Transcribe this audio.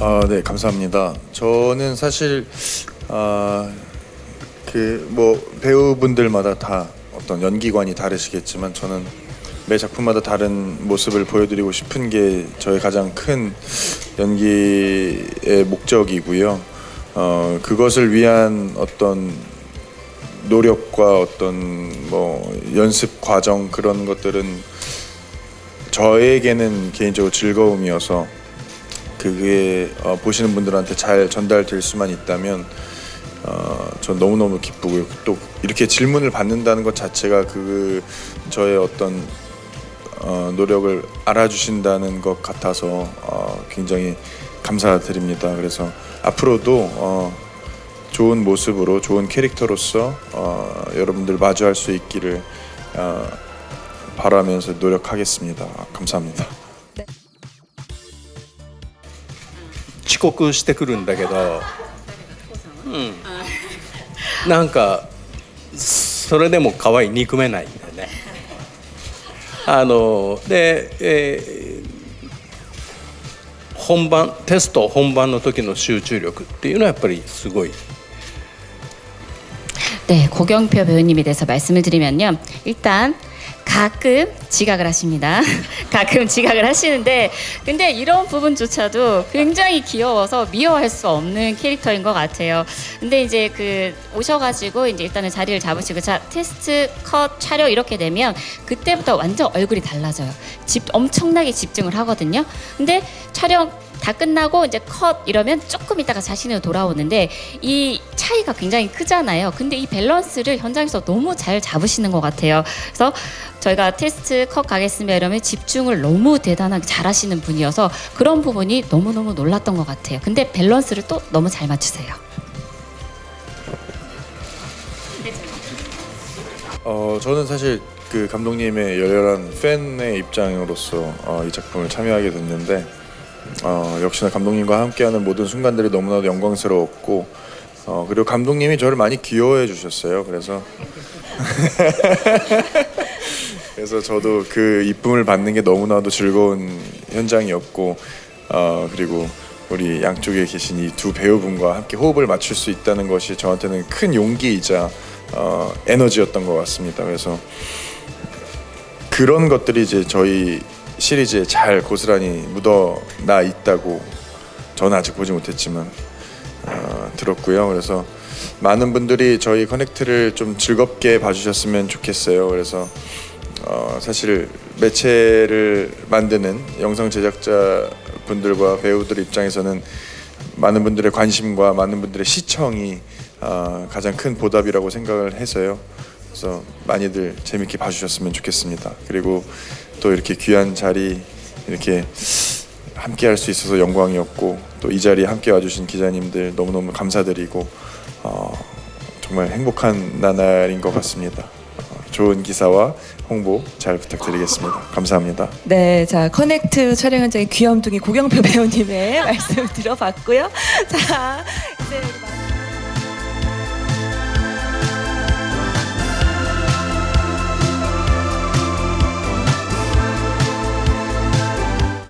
네, 감사합니다. 저는 사실 배우분들마다 다 어떤 연기관이 다르시겠지만 저는 매 작품마다 다른 모습을 보여드리고 싶은 게 저의 가장 큰 연기의 목적이고요. 그것을 위한 어떤 노력과 어떤 연습 과정 그런 것들은 저에게는 개인적으로 즐거움이어서 그게 보시는 분들한테 잘 전달될 수만 있다면 전 너무너무 기쁘고요. 또 이렇게 질문을 받는다는 것 자체가 저의 어떤 노력을 알아주신다는 것 같아서 굉장히 감사드립니다. 그래서 앞으로도 좋은 모습으로 좋은 캐릭터로서 여러분들 마주할 수 있기를 바라면서 노력하겠습니다. 감사합니다. 遅刻してくるんだけど、なんかそれでも可愛い憎めないんだよね。本番テスト本番の時の集中力っていうのはやっぱりすごい。 네, 고경표 배우님에 대해서 말씀을 드리면요. 일단 가끔 지각을 하십니다. 가끔 지각을 하시는데 근데 이런 부분조차도 굉장히 귀여워서 미워할 수 없는 캐릭터인 것 같아요. 근데 이제 오셔가지고 이제 일단은 자리를 잡으시고 자 테스트 컷 촬영 이렇게 되면 그때부터 완전 얼굴이 달라져요. 엄청나게 집중을 하거든요. 근데 촬영 다 끝나고 이제 컷 이러면 조금 있다가 자신으로 돌아오는데 이 차이가 굉장히 크잖아요. 근데 이 밸런스를 현장에서 너무 잘 잡으시는 것 같아요. 그래서 저희가 테스트 컷 가겠습니다 이러면 집중을 너무 대단하게 잘하시는 분이어서 그런 부분이 너무너무 놀랐던 것 같아요. 근데 밸런스를 또 너무 잘 맞추세요. 저는 사실 그 감독님의 열렬한 팬의 입장으로서 이 작품을 참여하게 됐는데 역시나 감독님과 함께하는 모든 순간들이 너무나도 영광스러웠고 그리고 감독님이 저를 많이 귀여워해 주셨어요. 그래서 저도 그 이쁨을 받는 게 너무나도 즐거운 현장이었고 그리고 우리 양쪽에 계신 이 두 배우분과 함께 호흡을 맞출 수 있다는 것이 저한테는 큰 용기이자 에너지였던 것 같습니다. 그래서 그런 것들이 이제 저희 시리즈에 잘 고스란히 묻어나 있다고 저는 아직 보지 못했지만 들었고요. 그래서 많은 분들이 저희 커넥트를 좀 즐겁게 봐주셨으면 좋겠어요. 그래서 사실 매체를 만드는 영상 제작자 분들과 배우들 입장에서는 많은 분들의 관심과 많은 분들의 시청이 가장 큰 보답이라고 생각을 해서요. 그래서 많이들 재밌게 봐주셨으면 좋겠습니다. 그리고 또 이렇게 귀한 자리 이렇게 함께 할 수 있어서 영광이었고 또 이 자리에 함께 와주신 기자님들 너무너무 감사드리고 정말 행복한 나날인 것 같습니다. 좋은 기사와 홍보 잘 부탁드리겠습니다. 감사합니다. 네, 자 커넥트 촬영 현장의 귀염둥이 고경표 배우님의 말씀 들어봤고요. 자 이제